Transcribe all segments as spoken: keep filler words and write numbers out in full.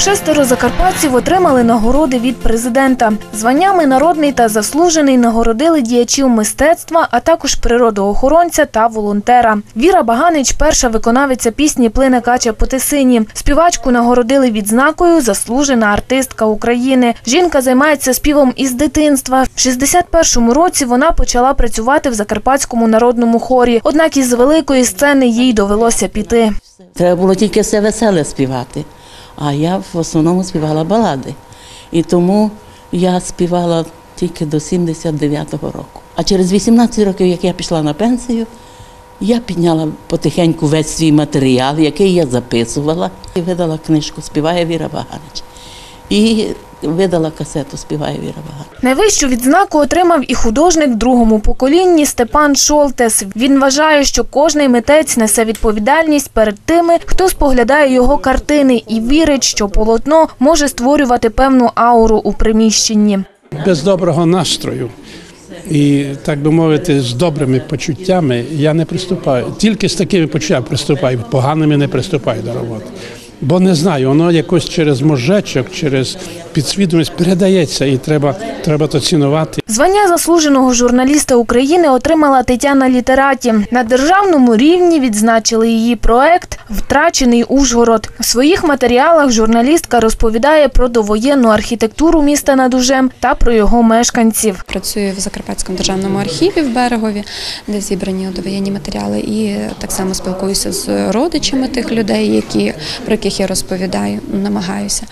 Шестеро закарпатців отримали нагороди від президента. Званнями «Народний» та «Заслужений» нагородили діячів мистецтва, а також природоохоронця та волонтера. Віра Баганич – перша виконавиця пісні «Плине кача по Тисині». Співачку нагородили відзнакою «Заслужена артистка України». Жінка займається співом із дитинства. В шістдесят першому році вона почала працювати в Закарпатському народному хорі. Однак із великої сцени їй довелося піти. Треба було тільки все веселе співати. А я в основному співала балади. І тому я співала тільки до сімдесят дев'ятого року. А через вісімнадцять років, як я пішла на пенсію, я підняла потихеньку весь свій матеріал, який я записувала, і видала книжку «Співає Віра Баганич». І видала касету «Співає Віра Баганич». Найвищу відзнаку отримав і художник в другому поколінні Степан Шолтес. Він вважає, що кожний митець несе відповідальність перед тими, хто споглядає його картини, і вірить, що полотно може створювати певну ауру у приміщенні. Без доброго настрою і, так би мовити, з добрими почуттями я не приступаю. Тільки з такими почуттями приступаю, поганими не приступаю до роботи. Бо не знаю, воно якось через мозжечок, через підсвідомість передається і треба, треба то цінувати. Звання заслуженого журналіста України отримала Тетяна Літераті. На державному рівні відзначили її проект «Втрачений Ужгород». В своїх матеріалах журналістка розповідає про довоєнну архітектуру міста над Ужем та про його мешканців. Працюю в Закарпатському державному архіві в Берегові, де зібрані довоєнні матеріали, і так само спілкуюся з родичами тих людей, які, про яких я розповідаю, намагаюся.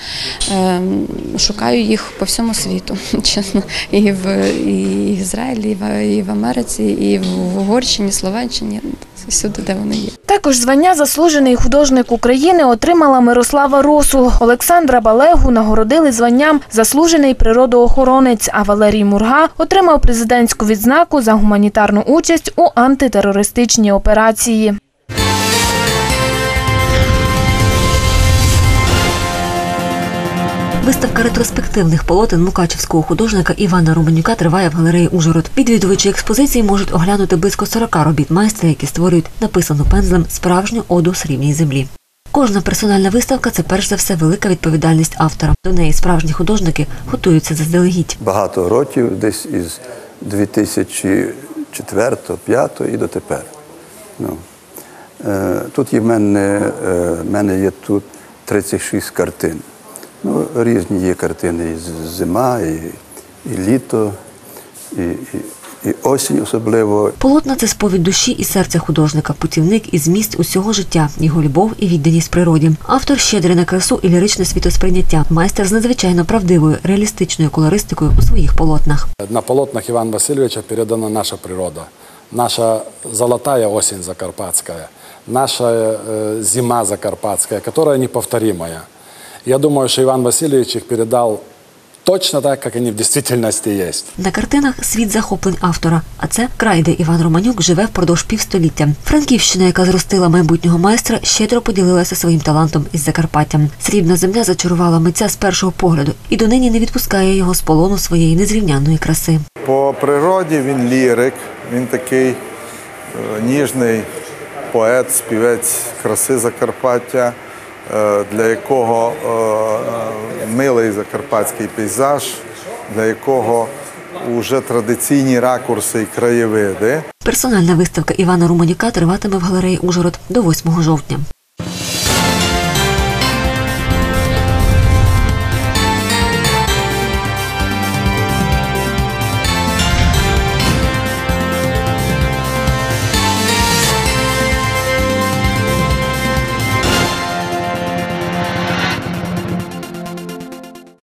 Шукаю їх по всьому світу, чесно, і в і Ізраїлі, і в, і в Америці, і в Угорщині, Словаччині, всюди, де вони є. Також звання «Заслужений художник України» отримала Мирослава Росул. Олександра Балегу нагородили званням «Заслужений природоохоронець», а Валерій Мурга отримав президентську відзнаку за гуманітарну участь у антитерористичній операції. Виставка ретроспективних полотен мукачівського художника Івана Романюка триває в галереї «Ужгород». Відвідувачі експозиції можуть оглянути близько сорока робіт майстра, які створюють написану пензлем справжню оду срібній землі. Кожна персональна виставка – це перш за все велика відповідальність автора. До неї справжні художники готуються заздалегідь. Багато років, десь із дві тисячі четвертого, п'ятого і дотепер. Ну, е, тут є в мене, е, в мене є тут тридцять шість картин. Ну, різні є картини, і зима, і, і літо, і, і, і осінь особливо. Полотна – це сповідь душі і серця художника, путівник і зміст усього життя, його любов і відданість природі. Автор щедрий на красу і ліричне світосприйняття, майстер з надзвичайно правдивою, реалістичною колористикою у своїх полотнах. На полотнах Івана Васильовича передана наша природа, наша золотая осень закарпатская, наша зима закарпатская, которая неповторимая. Я думаю, що Іван Васильович їх передав точно так, як вони в дійсності є. На картинах світ захоплень автора, а це край, де Іван Романюк живе впродовж півстоліття. Франківщина, яка зростила майбутнього майстра, щедро поділилася своїм талантом із Закарпаттям. Срібна земля зачарувала митця з першого погляду і донині не відпускає його з полону своєї незрівнянної краси. По природі він лірик, він такий ніжний поет, співець краси Закарпаття, для якого милий закарпатський пейзаж, для якого вже традиційні ракурси і краєвиди. Персональна виставка Івана Романюка триватиме в галереї «Ужгород» до восьмого жовтня.